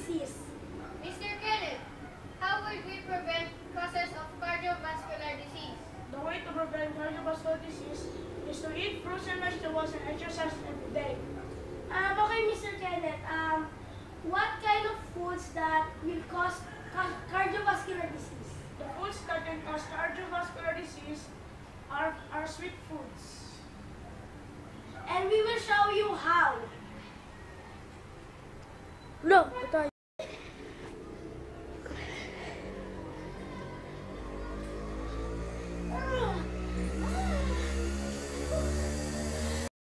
disease. Mr. Kenneth, how would we prevent causes of cardiovascular disease? The way to prevent cardiovascular disease is to eat fruits and vegetables and exercise every day. Okay, Mr. Kenneth, what kind of foods that will cause cardiovascular disease? The foods that can cause cardiovascular disease are sweet foods. And we will show you